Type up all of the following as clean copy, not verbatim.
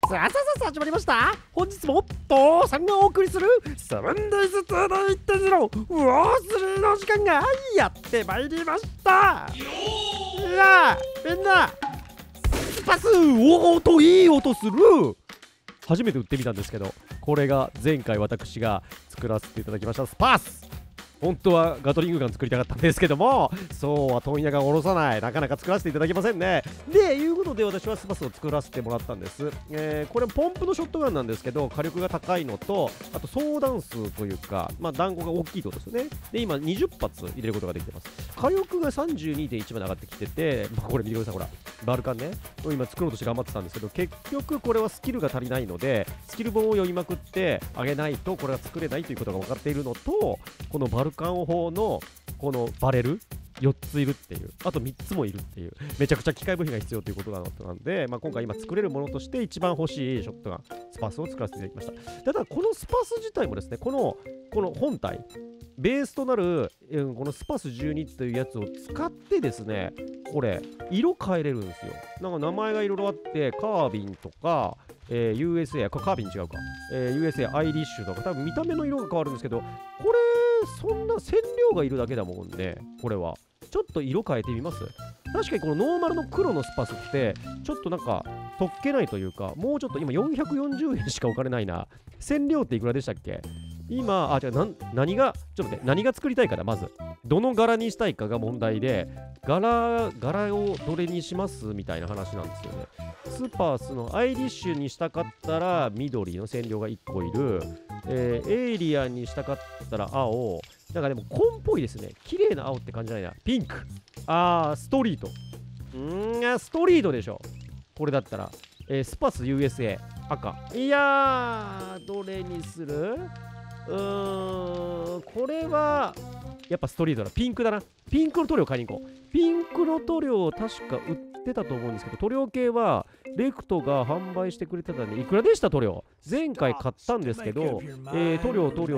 さあ始まりました。本日も父さんがお送りするセブンデイズトゥーデイ 1.0 ウォースリーの時間がやってまいりました。いやみんなスパスおーといい音する。初めて打ってみたんですけど、これが前回私が作らせていただきましたスパス。本当はガトリングガン作りたかったんですけども、そうは問屋が下ろさない、なかなか作らせていただけませんね。でいうことで私はスパスを作らせてもらったんです。これポンプのショットガンなんですけど、火力が高いのと、あと総弾数というか、弾庫が大きいってことですよね。で今20発入れることができてます。火力が 32.1 まで上がってきてて、これ見てください、ほらバルカンね、今作ろうとして頑張ってたんですけど、結局これはスキルが足りないので、スキル本を読みまくってあげないとこれは作れないということが分かっているのと、このバルカン砲のこのバレル4ついるっていう、あと3つもいるっていう、めちゃくちゃ機械部品が必要ということなんで、今回今作れるものとして一番欲しいショットガンスパスを作らせていただきました。ただこのスパス自体もですね、この本体ベースとなる、このスパス12というやつを使ってですね、これ色変えれるんですよ。なんか名前がいろいろあって、カービンとか、USA、カービン違うか、USA アイリッシュとか、多分見た目の色が変わるんですけど、これそんな染料がいるだけだもんね。これはちょっと色変えてみます。確かにこのノーマルの黒のスパスってちょっとなんかそっけないというか、もうちょっと今440円しか置かれないな。染料っていくらでしたっけ今。じゃあ何がちょっと待って、何が作りたいかだ。まずどの柄にしたいかが問題で、柄をどれにしますみたいな話なんですよね。スパースのアイリッシュにしたかったら緑の染料が1個いる、エイリアンにしたかったら青、なんかでも紺っぽいですね。綺麗な青って感じじゃないな。ピンク、ストリート、ストリートでしょこれだったら。スパス USA 赤。いやー、どれにする？これはやっぱストリートだ。ピンクだな。ピンクの塗料買いに行こう。ピンクの塗料確か売ってたと思うんですけど、塗料系はレクトが販売してくれてたんで、いくらでした塗料？前回買ったんですけど、塗料ち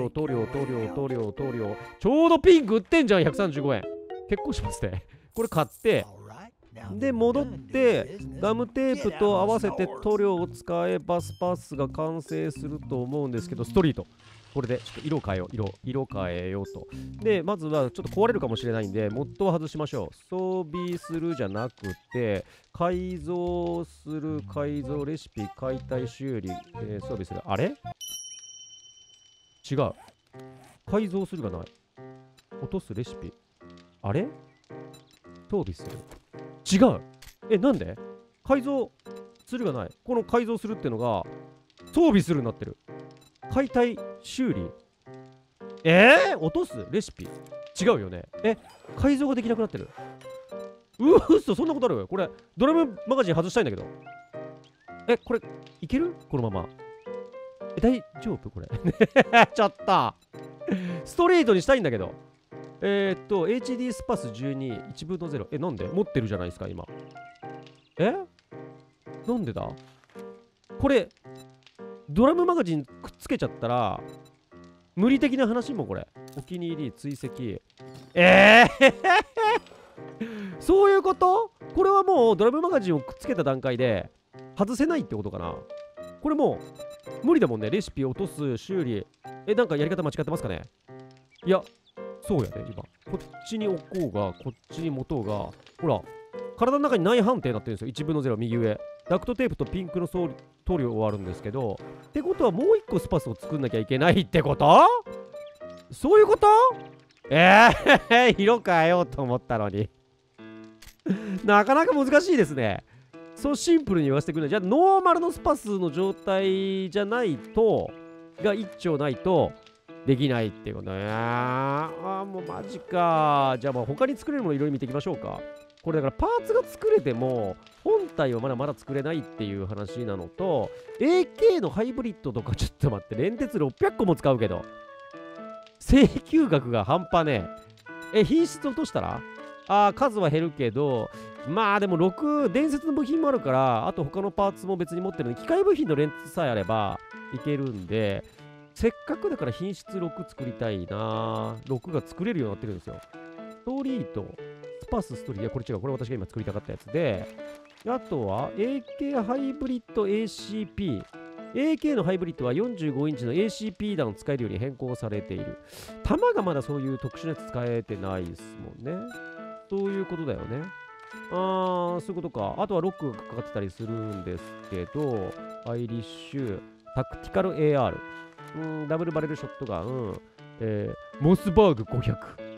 ょうどピンク売ってんじゃん。135円。結構しますね。これ買ってで戻ってガムテープと合わせて塗料を使えばスパスが完成すると思うんですけど、ストリートこれでちょっと色変えよう。色変えようと。でまずはちょっと壊れるかもしれないんでモッドを外しましょう。装備するじゃなくて改造する、改造レシピ、解体修理、装備する。あれ違う。改造するがない。落とすレシピ。あれ装備する。違う。なんで改造するがない。この改造するってのが装備するになってる。解体修理。落とすレシピ。違うよね。改造ができなくなってる。嘘、そんなことある？これドラムマガジン外したいんだけど。これいける？このまま。大丈夫これ。ちょっとストレートにしたいんだけど。HD スパス12、1分の0。なんで持ってるじゃないですか、今。なんでだこれ、ドラムマガジンくっつけちゃったら、無理的な話もこれ。お気に入り、追跡。そういうこと？これはもうドラムマガジンをくっつけた段階で、外せないってことかな。これもう、無理だもんね。レシピ落とす、修理。なんかやり方間違ってますかね？いや、そうやね、今。こっちに置こうが、こっちに持とうが、ほら、体の中にない判定になってるんですよ。1分の0、右上。ダクトテープとピンクの塗料はあるんですけど、ってことはもう1個スパスを作んなきゃいけないってこと？そういうこと？色変えようと思ったのに。なかなか難しいですね。そうシンプルに言わせてくれない。じゃあ、ノーマルのスパスの状態じゃないと、が1丁ないと、できないっていうことね。もうマジか。じゃあ他に作れるものいろいろ見ていきましょうか。これだからパーツが作れても本体はまだ作れないっていう話なのと、 AK のハイブリッドとかちょっと待って、連鉄600個も使うけど請求額が半端ねえ。品質落としたら数は減るけど、でも伝説の部品もあるから、あと他のパーツも別に持ってるんで、機械部品の連鉄さえあればいけるんで、せっかくだから品質6作りたいな。6が作れるようになってるんですよ。ストリート、スパスストリート。いや、これ違う。これ私が今作りたかったやつで、 あとは AK ハイブリッド ACP。AK のハイブリッドは45インチの ACP 弾を使えるように変更されている。弾がまだそういう特殊なやつ使えてないですもんね。そういうことだよね。そういうことか。あとはロックがかかってたりするんですけど、アイリッシュ、タクティカル AR、ダブルバレルショットガン、モスバーグ500。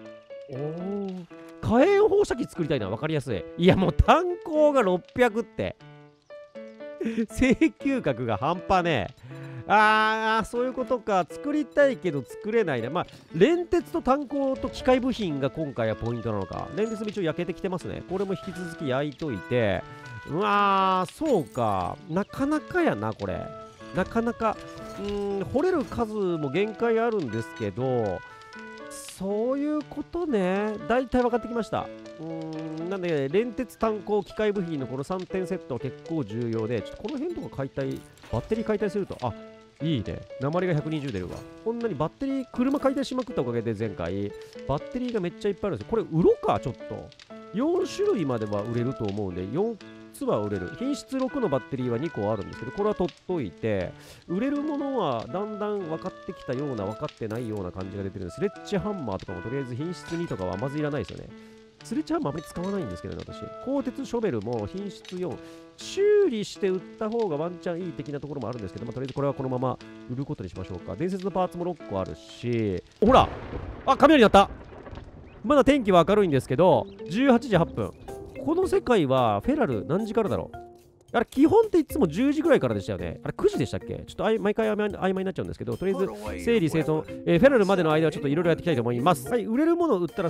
火炎放射器作りたいな。わかりやすい。いや、もう炭鉱が600って。請求額が半端ねえ。そういうことか。作りたいけど作れないね。まあ、連鉄と炭鉱と機械部品が今回はポイントなのか。連鉄も一応焼けてきてますね。これも引き続き焼いといて。そうか。なかなかやな、これ。なかなか。掘れる数も限界あるんですけど、そういうことね。大体分かってきました。なんで、連鉄炭鉱機械部品のこの3点セットは結構重要で、ちょっとこの辺とか解体、バッテリー解体すると、いいね。鉛が120出るわ。こんなにバッテリー、車解体しまくったおかげで前回、バッテリーがめっちゃいっぱいあるんですよ。これ、売ろうか、ちょっと。4種類までは売れると思うんで、4つは売れる。品質6のバッテリーは2個あるんですけど、これは取っといて、売れるものはだんだん分かってきたような、分かってないような感じが出てるんです。スレッジハンマーとかもとりあえず品質2とかはまずいらないですよね。スレッジハンマーあまり使わないんですけどね、私。鋼鉄ショベルも品質4。修理して売った方がワンチャンいい的なところもあるんですけど、とりあえずこれはこのまま売ることにしましょうか。伝説のパーツも6個あるし、ほら雷になった。まだ天気は明るいんですけど、18時8分。この世界はフェラル何時からだろう。あれ、基本っていつも10時ぐらいからでしたよね。あれ、9時でしたっけ。ちょっと毎回曖昧になっちゃうんですけど、とりあえず整理整頓、フェラルまでの間はちょっといろいろやっていきたいと思います。はい、売れるものを売ったら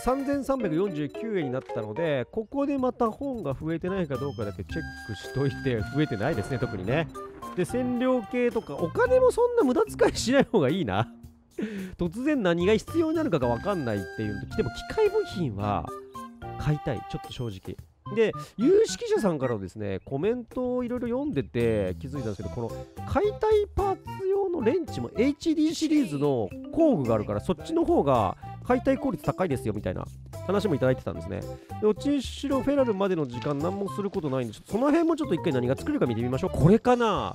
3349円になったので、ここでまた本が増えてないかどうかだけチェックしといて、増えてないですね、特にね。で、占領系とか、お金もそんな無駄遣いしない方がいいな。突然何が必要になるかが分かんないっていうのでも機械部品は買いたい、ちょっと正直。で、有識者さんからのですね、コメントをいろいろ読んでて気づいたんですけど、この解体パーツ用のレンチも HD シリーズの工具があるから、そっちの方が解体効率高いですよみたいな話もいただいてたんですね。で、どっちにしろフェラルまでの時間何もすることないんで、その辺もちょっと一回何が作れるか見てみましょう。これかな？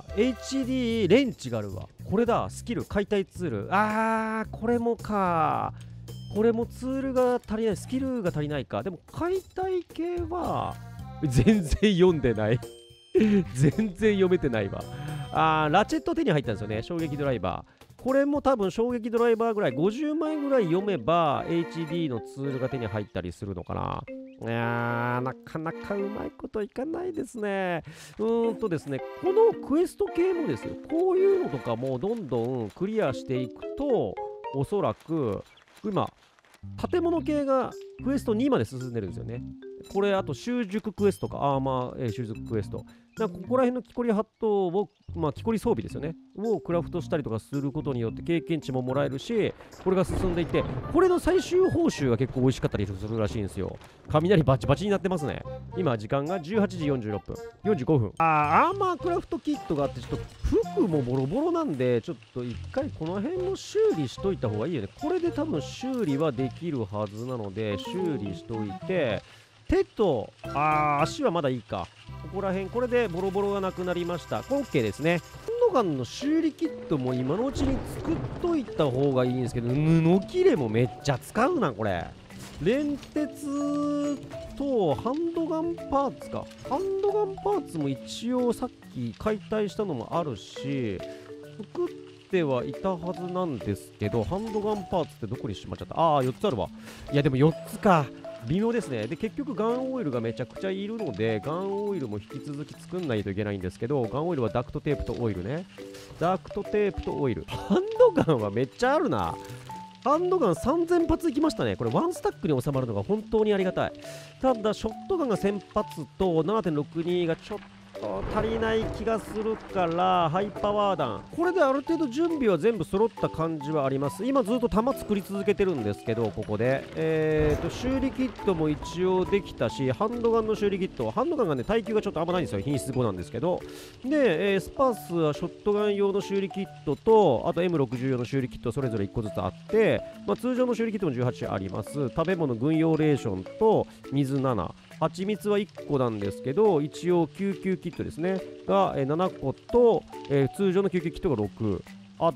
HD レンチがあるわ。これだ、スキル、解体ツール。これもか。これもツールが足りない、スキルが足りないか。でも解体系は全然読んでない全然読めてないわ。ラチェット手に入ったんですよね、衝撃ドライバー。これも多分衝撃ドライバーぐらい50枚ぐらい読めば HD のツールが手に入ったりするのかな。なかなかうまいこといかないですね。ですね、このクエスト系もですよ、こういうのとかもどんどんクリアしていくと、おそらく今建物系がクエスト2まで進んでるんですよね。これあと習熟クエストか、習熟クエスト。ここら辺の木こりハットを、木こり装備ですよね。をクラフトしたりとかすることによって経験値ももらえるし、これが進んでいて、これの最終報酬が結構美味しかったりするらしいんですよ。雷バチバチになってますね。今時間が18時46分、45分。アーマークラフトキットがあって、ちょっと服もボロボロなんで、ちょっと一回この辺も修理しといた方がいいよね。これで多分修理はできるはずなので、修理しといて、手と、足はまだいいか。ここら辺、これでボロボロがなくなりました。これ OK ですね。ハンドガンの修理キットも今のうちに作っといた方がいいんですけど、布切れもめっちゃ使うな、これ。連鉄とハンドガンパーツか。ハンドガンパーツも一応さっき解体したのもあるし、作ってはいたはずなんですけど、ハンドガンパーツってどこにしまっちゃった？4つあるわ。いや、でも4つか。微妙ですね。で、結局ガンオイルがめちゃくちゃいるので、ガンオイルも引き続き作んないといけないんですけど、ガンオイルはダクトテープとオイルね。ダクトテープとオイル。ハンドガンはめっちゃあるな。ハンドガン3000発いきましたね。これワンスタックに収まるのが本当にありがたい。ただ、ショットガンが1000発と 7.62 がちょっと足りない気がするから、ハイパワー弾。これである程度準備は全部揃った感じはあります。今ずっと弾作り続けてるんですけど、ここで。修理キットも一応できたし、ハンドガンの修理キット。ハンドガンがね、耐久がちょっとあんまないんですよ。品質5なんですけど。で、スパースはショットガン用の修理キットと、あと M60 用の修理キットそれぞれ1個ずつあって、通常の修理キットも18あります。食べ物軍用レーションと水7。 蜂蜜は1個なんですけど、一応救急キットですねが7個と、通常の救急キットが6あって、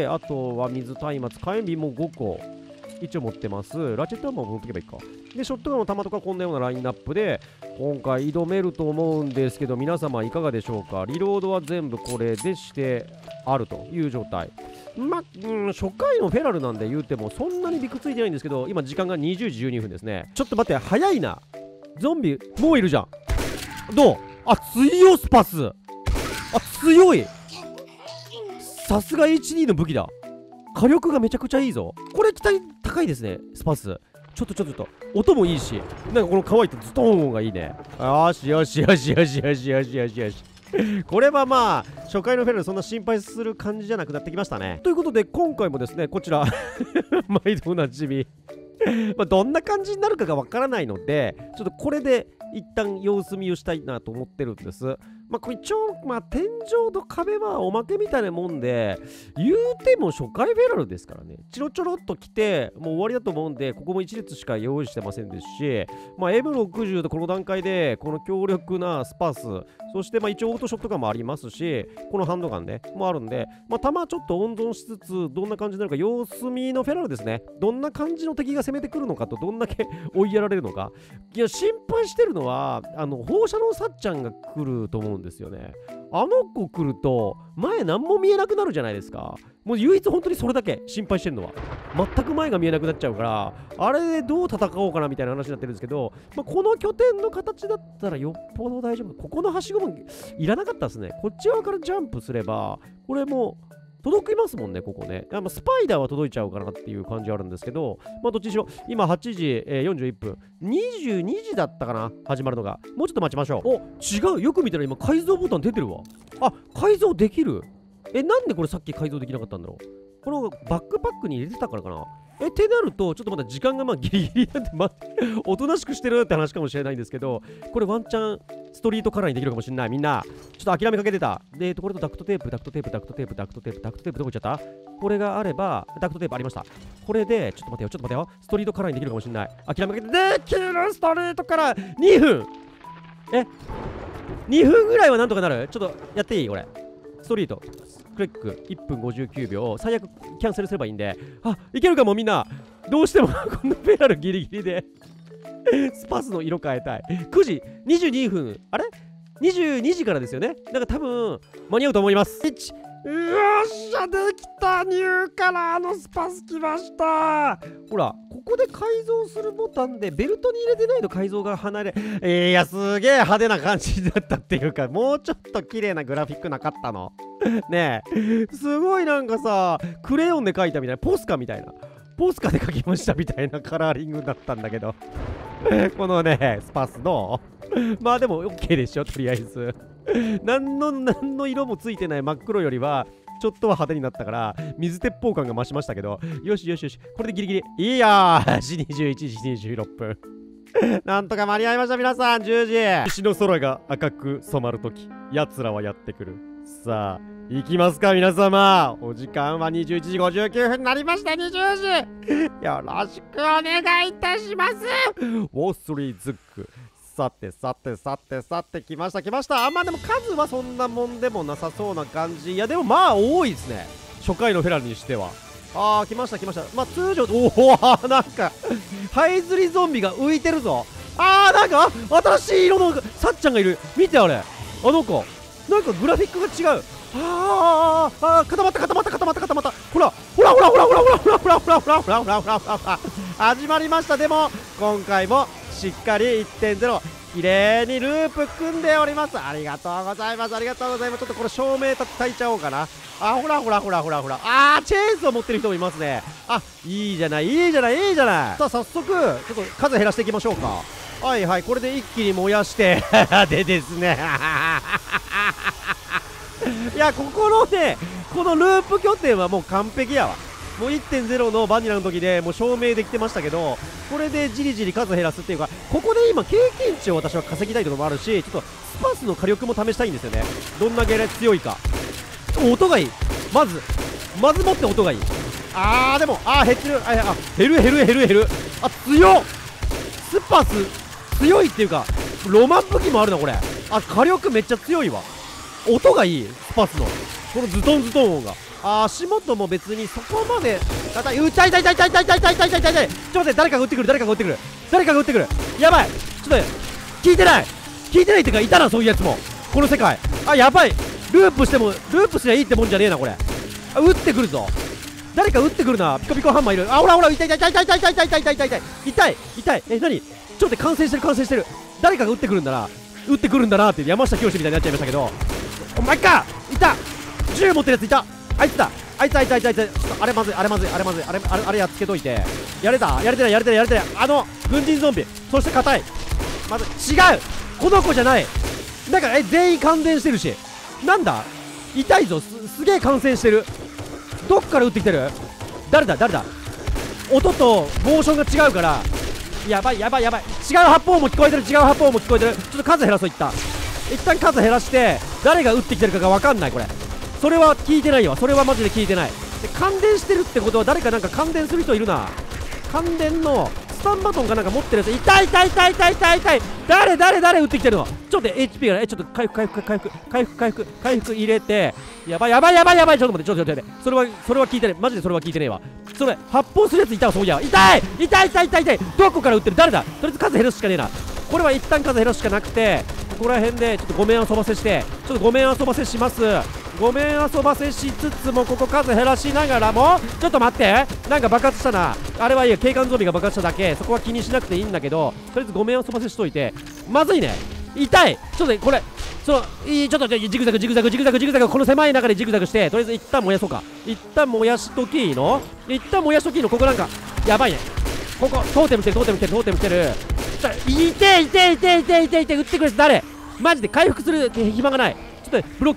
あとは水、松明、火炎瓶も5個一応持ってます。ラチェットハンマーも持っておけばいいか。で、ショットガンの弾とかこんなようなラインナップで今回挑めると思うんですけど、皆様いかがでしょうか。リロードは全部これでしてあるという状態。初回のフェラルなんで言うてもそんなにびくついてないんですけど、今時間が20時12分ですね。ちょっと待って、早いな。ゾンビもういるじゃん。どう？あ、強いスパス。あ、強い。さすが H2 の武器だ。火力がめちゃくちゃいいぞ。これ期待高いですね、スパス。ちょっと音もいいし、なんかこの乾いたズトーン音がいいね。よしよしよしよしよしよしよしよし。これはまあ初回のフェラルそんな心配する感じじゃなくなってきましたね。ということで今回もですね、こちら毎度おなじみどんな感じになるかがわからないので、ちょっとこれで一旦様子見をしたいなと思ってるんです。これ一応、天井と壁はおまけみたいなもんで、言うても初回フェラルですからね。ちょろっと来て、もう終わりだと思うんで、ここも1列しか用意してませんですし、M60 とこの段階で、この強力なスパス、そして一応オートショットガンもありますし、このハンドガンね、もあるんで、弾ちょっと温存しつつ、どんな感じになるか、様子見のフェラルですね。どんな感じの敵が攻めてくるのかと、どんだけ追いやられるのか。いや、心配してるのは、放射能さっちゃんが来ると思うんですよね。あの子来ると前何も見えなくなるじゃないですか。もう唯一本当にそれだけ心配してるのは、全く前が見えなくなっちゃうから、あれでどう戦おうかなみたいな話になってるんですけど、この拠点の形だったらよっぽど大丈夫。ここのはしごもいらなかったですね。こっち側からジャンプすればこれも届きますもんね、ここね。スパイダーは届いちゃうかなっていう感じあるんですけど、どっちにしろ、今8時、41分、22時だったかな、始まるのが。もうちょっと待ちましょう。お、違う。よく見たら今、改造ボタン出てるわ。あ、改造できる。なんでこれさっき改造できなかったんだろう。このバックパックに入れてたからかな。ってなると、ちょっとまだ時間がギリギリなんで、おとなしくしてるって話かもしれないんですけど、これワンチャンストリートカラーにできるかもしれない。みんな、ちょっと諦めかけてた。で、これとダクトテープどこ行っちゃった？これがあれば、ダクトテープありました。これで、ちょっと待てよ。ストリートカラーにできるかもしれない。諦めかけて、できるストリートカラー2分2分ぐらいはなんとかなる？ちょっとやっていい？これ。ストリート。クリック1分59秒。最悪キャンセルすればいいんで。あ、いけるかもみんな。どうしてもこのペラルギリギリでスパスの色変えたい。9時22分。あれ ?22 時からですよね。だから多分間に合うと思います。よっしゃ、できた。ニューカラーのスパス来ました。ほら、ここで改造するボタンでベルトに入れてないと改造が離れ、いや、すげえ派手な感じだったっていうか、もうちょっと綺麗なグラフィックなかったのねえ、すごいなんかさ、クレヨンで描いたみたいな、ポスカで描きましたみたいなカラーリングだったんだけどこのね、スパスのでも OK でしょ、とりあえず何の色もついてない真っ黒よりはちょっとは派手になったから水鉄砲感が増しましたけど、よし、これでギリギリいいやー。21時26分なんとか間に合いました。皆さん、10時。西の空が赤く染まるとき、奴らはやってくる。さあ行きますか、皆様。お時間は21時59分になりました。20時よろしくお願いいたします。ウォーストリーズック。さて来ました。でも数はそんなもんでもなさそうな感じ。いやでも多いですね、初回のフェラルにしては。来ました。通常、なんかハイズリゾンビが浮いてるぞ。なんか新しい色のさっちゃんがいる。見て、あれ、あの子なんかグラフィックが違う。固まった。ほら始まりました。でも今回もしっかり 1.0 綺麗にループ組んでおります。ありがとうございます。ちょっとこれ照明焚いちゃおうかな。ほら。チェーンソー持ってる人もいますね。いいじゃない。さあ早速ちょっと数減らしていきましょうか。はい、これで一気に燃やしてでですねいや、ここのね、このループ拠点はもう完璧やわ。もう 1.0 のバニラの時でもう証明できてましたけど、これでじりじり数減らすっていうか、ここで今経験値を私は稼ぎたいところもあるし、ちょっとスパスの火力も試したいんですよね。どんだけ強いか。音がいい。まず持って音がいい。でも減ってる。減る。強っ。スパス強いっていうかロマン武器もあるなこれ。あ、火力めっちゃ強いわ。音がいい。スパスのこのズトンズトン音が。足元も別にそこまで痛い。痛い痛い痛い痛い痛い痛い痛い痛い痛い痛い。ちょっと待って、誰かが撃ってくる、誰かが撃ってくる、誰かが撃ってくる。やばい、ちょっと待って、聞いてないってか、いたなそういうやつもこの世界。あ、やばい。ループしてもループすりゃいいってもんじゃねえなこれ。あ、撃ってくるぞ。誰か撃ってくるな。ピコピコハンマーいる。あ、ほらほら、痛い痛い痛い痛い痛い痛い痛い痛い痛い痛い痛い痛い。え、何、ちょっと待って、完成してる完成してる。誰かが撃ってくるんだな、撃ってくるんだなって山下清みたいになっちゃいましたけど、お前かいた。銃持ってるやついた。あいつだ、あいつあいつあいつあいつ。ちょっとあれまずいあれまずいあれまずいあれやっつけといて。やれた、やれてないやれてないやれてない。あの軍人ゾンビ、そして硬い。まず違う、この子じゃない。だから全員感電してるし、なんだ痛いぞ。すげえ感染してる。どっから撃ってきてる。誰だ誰だ。音とモーションが違うからやばいやばいやばい。違う発砲も聞こえてる、違う発砲も聞こえてる。ちょっと数減らそう。一旦数減らして誰が撃ってきてるかが分かんない。これそれは聞いてないわ。それはマジで聞いてない。で、感電してるってことは誰かなんか感電する人いるな。感電のスタンバトンかなんか持ってるやつ。痛い痛い痛い痛い痛い痛い。誰撃ってきてるの。ちょっと HP がね、ちょっと回復入れて。やばいやばいやばいやばい。ちょっと待って、ちょっと待って、それは聞いてねえ。マジでそれは聞いてねえわ。それ発砲するやついたわ。そういや、痛い痛い痛い痛い痛い。どこから撃ってる、誰だ。とりあえず数減らすしかねえな。これは一旦数減らすしかなくて、ここら辺でちょっとごめん遊ばせして、ちょっとごめん遊ばせします。ごめん遊ばせしつつも、ここ数減らしながらも、ちょっと待って、なんか爆発したな。あれはいいや、警官ゾンビが爆発しただけ。そこは気にしなくていいんだけど、とりあえずごめん遊ばせしといて。まずいね、痛い。ちょっとこれちょっとジグザグこの狭い中でジグザグして、とりあえず一旦燃やそうか。一旦燃やしときーの。ここなんかやばいね。ここトーテム来てる。いて撃ってくれ。誰マジで回復する暇がない。ちょっとブロッ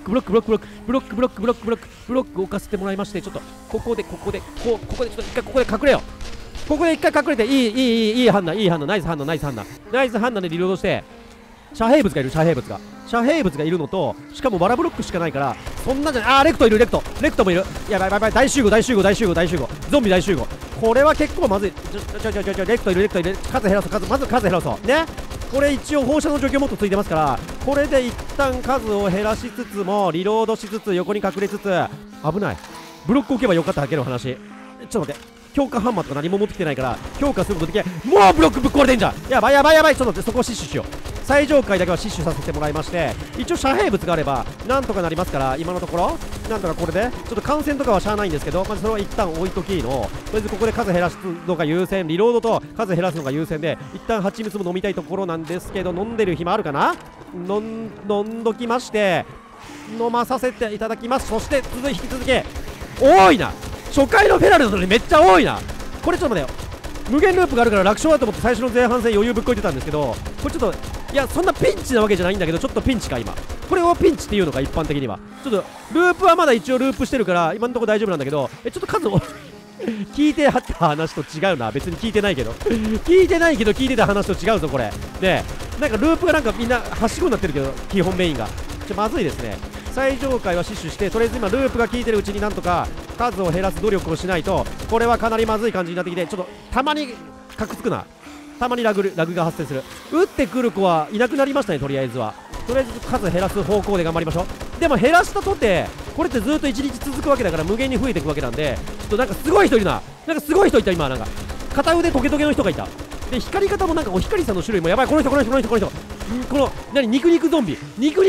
ク置かせてもらいまして、ちょっとここでちょっと一回ここで隠れよう。ここで一回隠れて、いい判断、ナイス判断でリロードして。遮蔽物がいるのと、しかもバラブロックしかないから、そんなじゃない。あー、レクトもいる。やばい、大集合、ゾンビ大集合。これは結構まずい。レクトいる。数減らそうね。これ一応放射の除去モッドついてますから、これで一旦数を減らしつつもリロードしつつ、横に隠れつつ。危ない。ブロック置けばよかっただけの話。ちょっと待って、強化ハンマーとか何も持ってきてないから強化することできない。もうブロックぶっ壊れてんじゃん。やばい。ちょっと待って、そこを死守しよう。最上階だけは死守させてもらいまして、一応遮蔽物があればなんとかなりますから、今のところなんとかこれでちょっと感染とかはしゃあないんですけど、まずそれは一旦置いときの。とりあえずここで数減らすのが優先、リロードと数減らすのが優先で、一旦蜂蜜も飲みたいところなんですけど、飲んでる暇あるかな。飲んどきまして、飲まさせていただきます。そして引き続き多いな。初回のフェラルドにめっちゃ多いな。これちょっと待ってよ、無限ループがあるから楽勝だと思って最初の前半戦余裕ぶっこいてたんですけど、これちょっといや、そんなピンチなわけじゃないんだけど、ちょっとピンチか今。これをピンチっていうのか、一般的には。ちょっとループはまだ一応ループしてるから今のところ大丈夫なんだけど、ちょっと数を聞いてはった話と違うな。別に聞いてないけど聞いてた話と違うぞこれ。で、なんかループがなんかみんなはしごになってるけど、基本メインがまずいですね。最上階は死守して、とりあえず今ループが効いてるうちになんとか数を減らす努力をしないと、これはかなりまずい感じになってきて、ちょっとたまにカクつくな。たまにラグが発生する。撃ってくる子はいなくなりましたね。とりあえず数減らす方向で頑張りましょう。でも減らしたとてこれってずっと1日続くわけだから、無限に増えていくわけなんで、ちょっとなんかすごい人いるな。今なんか片腕トゲトゲの人がいた。で、光り方もなんかお光さんの種類もやばい。この人何、肉ゾンビ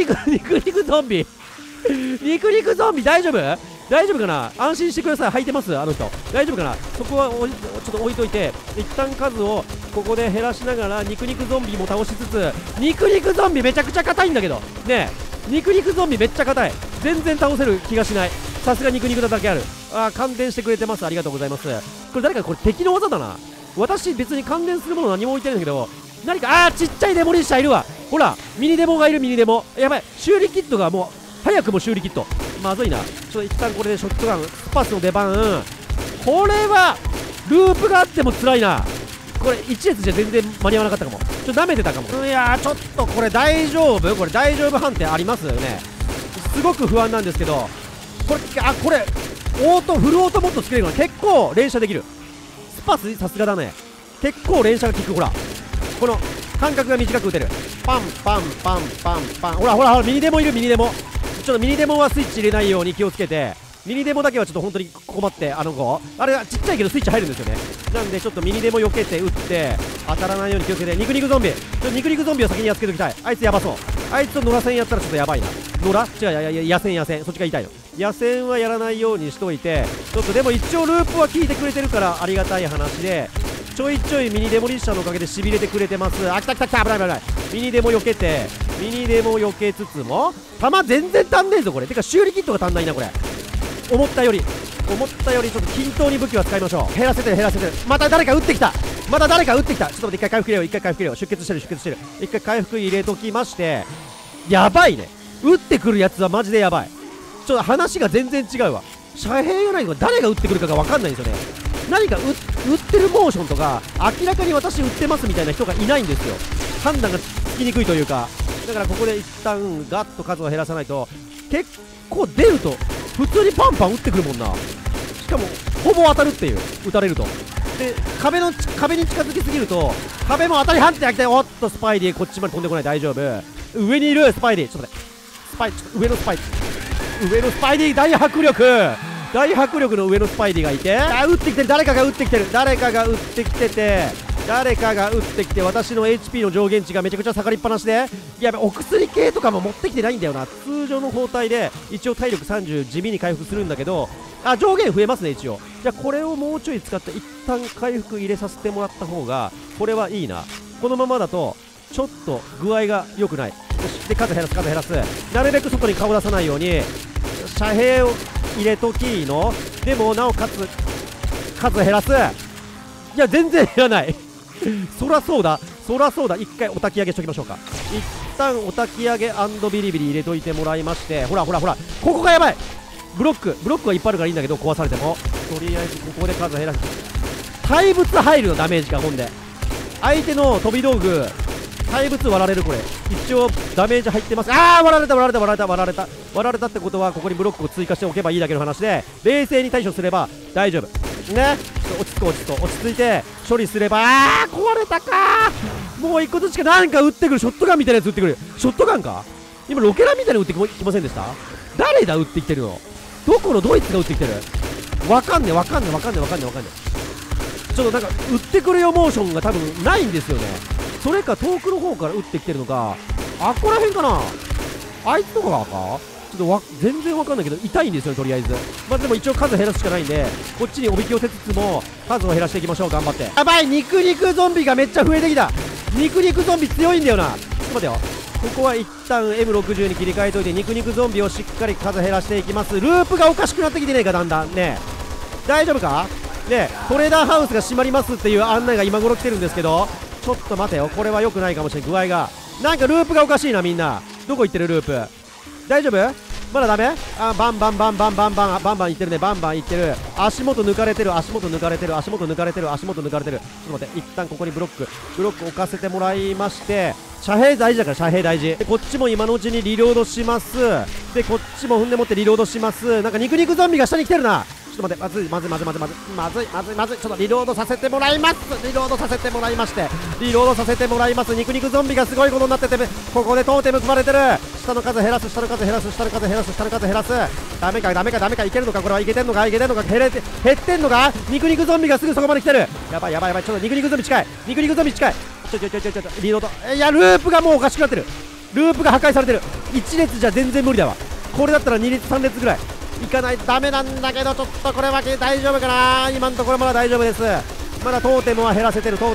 大丈夫かな。安心してください。履いてますあの人。大丈夫かな。そこはちょっと置いといて、一旦数をここで減らしながら肉ゾンビも倒しつつ、肉ゾンビめちゃくちゃ硬いんだけどね。肉ゾンビめっちゃ硬い。全然倒せる気がしない。さすが肉だだけある。感電してくれてます。ありがとうございます。これ誰か、これ敵の技だな。私別に関連するもの何も置いてないんだけど、何かちっちゃいデモリッシャーいるわ。ほらミニデモがいる。やばい、修理キットがもう早くも修理キットまずいな。ちょっと一旦これでショットガンスパスの出番。これはループがあっても辛いな。これ1列じゃ全然間に合わなかったかも。ちょっと舐めてたかも。いやー、ちょっとこれ大丈夫判定ありますよね。すごく不安なんですけど、これフルオートもっとつけれるの結構連射できる。スパスさすがだね。結構連射が効く。ほらこの間隔が短く打てる。パンパンパンパンパン。ほらほらほら、ミニデモいる、ミニデモ。ちょっとミニデモはスイッチ入れないように気をつけて。ミニデモだけはちょっと本当に困って、あの子あれちっちゃいけどスイッチ入るんですよね。なんでちょっとミニデモ避けて打って当たらないように気をつけて。肉肉ゾンビ、肉肉ゾンビを先にやっつけときたい。あいつやばそう。あいつと野良戦やったらちょっとやばいな。野良違う、野戦そっちが痛いの。野戦はやらないようにしといて、ちょっとでも一応ループは効いてくれてるからありがたい話で、ちょいちょいミニデモリッシャーのおかげでしびれてくれてます。あ、来た来た来た、危ない危ない。ミニデモ避けて、ミニデモ避けつつも弾全然足んねえぞこれ。てか修理キットが足んないなこれ。思ったよりちょっと均等に武器は使いましょう。減らせてる減らせてる。また誰か撃ってきた。ちょっと待って、一回回復入れよう。一回回復入れよう。出血してる。一回回復入れときまして、やばいね。撃ってくるやつはマジでやばい。ちょっと話が全然違うわ。遮蔽がないのが誰が撃ってくるかが分かんないんですよね。何か撃ってるモーションとか明らかに私撃ってますみたいな人がいないんですよ。判断がつきにくいというか。だからここで一旦ガッと数を減らさないと、結構出ると普通にパンパン撃ってくるもんな。しかもほぼ当たるっていう、撃たれると。で壁に近づきすぎると壁も当たり判定が来て、おっとスパイディこっちまで飛んでこない。大丈夫。上にいるスパイディ、ちょっと待って、上のスパイディ、大迫力の上のスパイディがいて、撃ってきてる。誰かが撃ってきて私の HP の上限値がめちゃくちゃ下がりっぱなしで、やべ、お薬系とかも持ってきてないんだよな。通常の包帯で一応体力30地味に回復するんだけど、上限増えますね一応。じゃあこれをもうちょい使って一旦回復入れさせてもらった方がこれはいいな。このままだとちょっと具合が良くない。よし、で数減らす。なるべく外に顔出さないように遮蔽を入れときの。でもなおかつ数減らす。いや全然減らないそらそうだ。一回お焚き上げしときましょうか。一旦お焚き上げ&ビリビリ入れといてもらいまして、ほらここがやばい。ブロックはいっぱいあるからいいんだけど、壊されてもとりあえずここで数減らす。怪物入るのダメージか。ほんで相手の飛び道具怪物割られる。これ一応ダメージ入ってます。割られたってことはここにブロックを追加しておけばいいだけの話で、冷静に対処すれば大丈夫ね。落ち着いて処理すれば。壊れたか。もう一個ずつしか。なんか撃ってくる。ショットガンみたいなやつ撃ってくる。ショットガンか。今ロケランみたいなの撃ってきませんでした？誰だ撃ってきてるの。どこのドイツが撃ってきてる。わかんねえ。ちょっとなんか撃ってくるよモーションが多分ないんですよね。それか遠くの方から撃ってきてるのか。ここら辺かな。あいつとかか。ちょっと全然わかんないけど痛いんですよねとりあえず。でも一応数減らすしかないんで、こっちにおびき寄せつつも数を減らしていきましょう。頑張って。やばい、肉ゾンビがめっちゃ増えてきた。肉ゾンビ強いんだよな。ちょっと待てよ。ここは一旦 M60 に切り替えといて肉ゾンビをしっかり数減らしていきます。ループがおかしくなってきてねえか。だんだんね。大丈夫かね。トレーダーハウスが閉まりますっていう案内が今頃来てるんですけど、ちょっと待てよ。これは良くないかもしれん。具合がなんかループがおかしいな。みんなどこ行ってる。ループ大丈夫。まだダメ。バンバンいってるね。バンバンいってる。足元抜かれてる。ちょっと待って。一旦ここにブロック置かせてもらいまして、遮蔽大事だから。遮蔽大事で、こっちも今のうちにリロードします。でこっちも踏んでもってリロードします。なんか肉ゾンビが下に来てるな。ちょっと待って。まずい。ちょっとリロードさせてもらいます。肉ゾンビがすごいことになってて、ここでトーテム踏まれてる。下の数減らす。ダメか。いけるのか。これはいけてんのか。減ってんのか。肉ゾンビがすぐそこまで来てる。やばい。ちょっと肉ゾンビ近い。リロード。いやループがもうおかしくなってる。ループが破壊されてる。1列じゃ全然無理だわ。これだったら2列3列ぐらいいかないとダメなんだけど、ちょっとこれは大丈夫かな。今のところまだ大丈夫です。まだトーテムは減らせてる。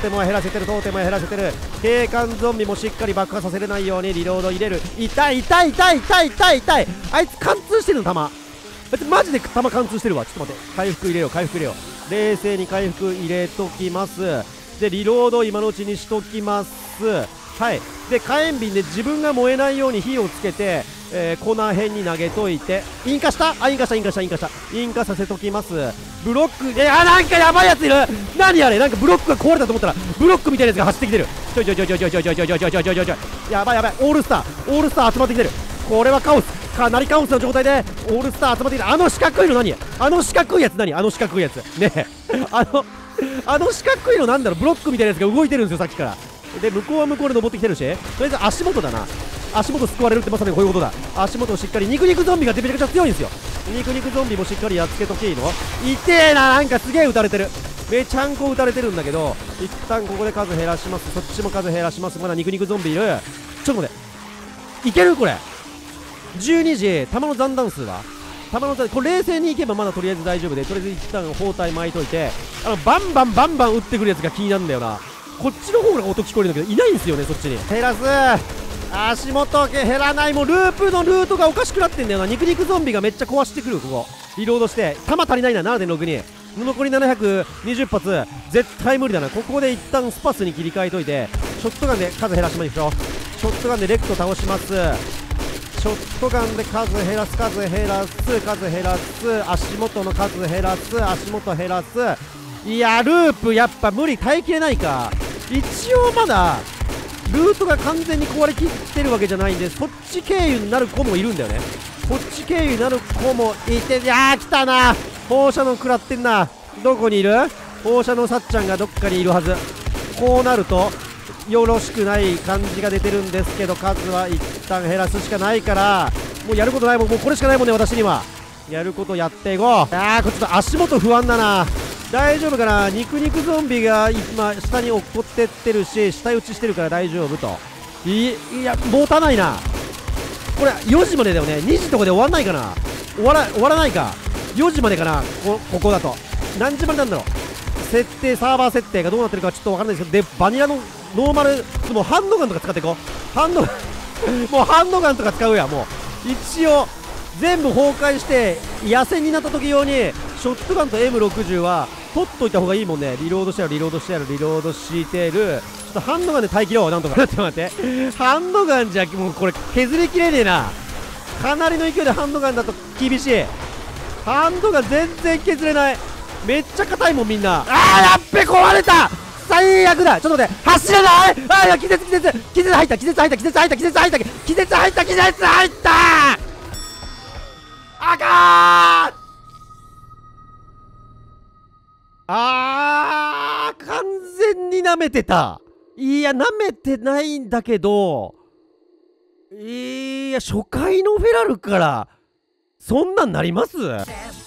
警官ゾンビもしっかり爆破させれないようにリロード入れる。痛い。あいつ貫通してるの。弾マジで弾貫通してるわ。ちょっと待って。回復入れよう。冷静に回復入れときます。でリロード今のうちにしときます。はい。で火炎瓶で自分が燃えないように火をつけて、粉辺に投げといて、引火させときます。ブロックなんかやばいやついる。何あれ。なんかブロックが壊れたと思ったらブロックみたいなやつが走ってきてる。ちょいやばい。オールスター集まってきてる。これはカオス、かなりカオスの状態でオールスター集まってきてる。四角いの何。四角いやつ何。四角いやつねえあの四角いのなんだろう。ブロックみたいなやつが動いてるんですよさっきから。 で向こうは向こうで登ってきてるし、とりあえず足元だな。足元救われるってまさにこういうことだ。足元をしっかり、肉肉ゾンビがめちゃくちゃ強いんですよ。肉肉ゾンビもしっかりやっつけとけいいの。痛えな、なんかすげえ撃たれてる。めちゃんこ撃たれてるんだけど、一旦ここで数減らします。そっちも数減らします。まだ肉肉ゾンビいる。ちょっと待って、いけるこれ。12時、弾の残弾数はこれ冷静にいけばまだとりあえず大丈夫で、とりあえず一旦包帯巻いといて、バンバン撃ってくるやつが気になるんだよな。こっちの方が音聞こえるんだけどいないんですよね。そっちに減らす。足元減らない。もうループのルートがおかしくなってんだよな。肉肉ゾンビがめっちゃ壊してくる。ここリロードして弾足りないな。 7.6 に残り720発絶対無理だな。ここで一旦スパスに切り替えといて、ショットガンで数減らしましょう。ショットガンでレクト倒します。ショットガンで数減らす。足元の数減らす。足元減らす。いやループやっぱ無理。耐えきれないか。一応まだルートが完全に壊れきってるわけじゃないんで、そっち経由になる子もいるんだよね。こっち経由になる子もいて、いやー来たな。放射能食らってんな。どこにいる？放射能さっちゃんがどっかにいるはず。こうなるとよろしくない感じが出てるんですけど、数は一旦減らすしかないから、もうやることないもん。もうこれしかないもんね。私にはやることやっていこう。これちょっと足元不安だな。大丈夫かな。肉肉ゾンビが今下に落っこってってるし、下打ちしてるから大丈夫と。いや持たないな。これ4時までだよね。2時とかで終わんないかな。終わらないか。4時までかな。ここだと何時までなんだろう。サーバー設定がどうなってるかちょっとわからないですけど、でバニラのノーマルもうハンドガンとか使っていこう。もうハンドガンとか使うや。もう一応全部崩壊して野戦になった時用にショットガンと M60 は取っといた方がいいもんね。リロードしてる。ちょっとハンドガンで耐えきろう。なんとか待ってハンドガンじゃもうこれ削りきれねえな。かなりの勢いでハンドガンだと厳しい。ハンドガン全然削れない。めっちゃ硬いもんみんな。やっべ壊れた。最悪だ。ちょっと待って、走れない。いや気絶入った。あかー。完全に舐めてた。いや舐めてないんだけど、いや初回のフェラルからそんなんなります？